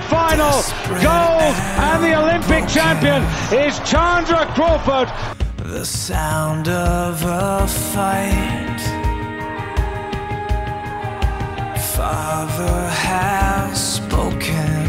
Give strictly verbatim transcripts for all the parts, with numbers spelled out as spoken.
final. Gold, and the Olympic champion is Chandra Crawford. The sound of a fight. Father has spoken.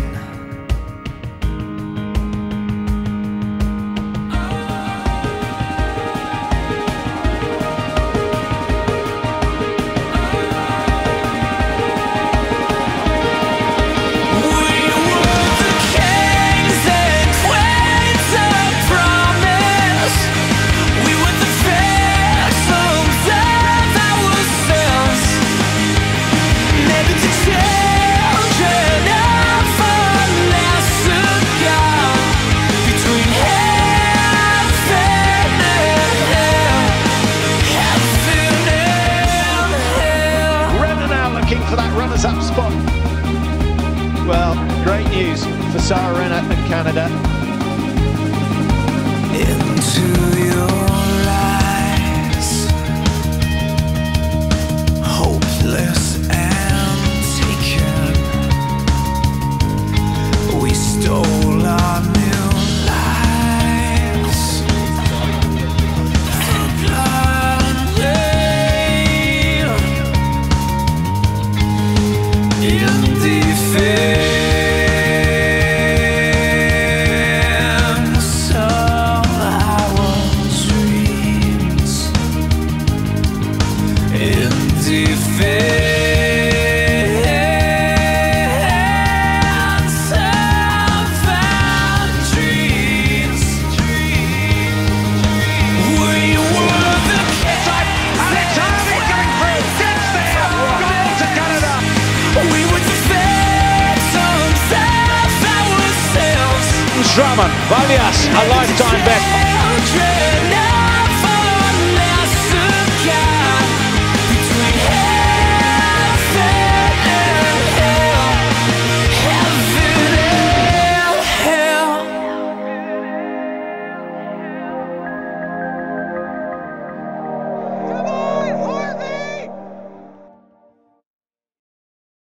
For that runners-up spot. Well, great news for Sarah Renner and Canada. Into your eyes, hopeless and taken, we stole our new lives. The blood rain in defense of our dreams. In defense of our dreams. We were the Side, and it's Harvey going through. Gets there. Goal to Canada. We were the phantoms of ourselves. Drummond, Valias, a lifetime bet.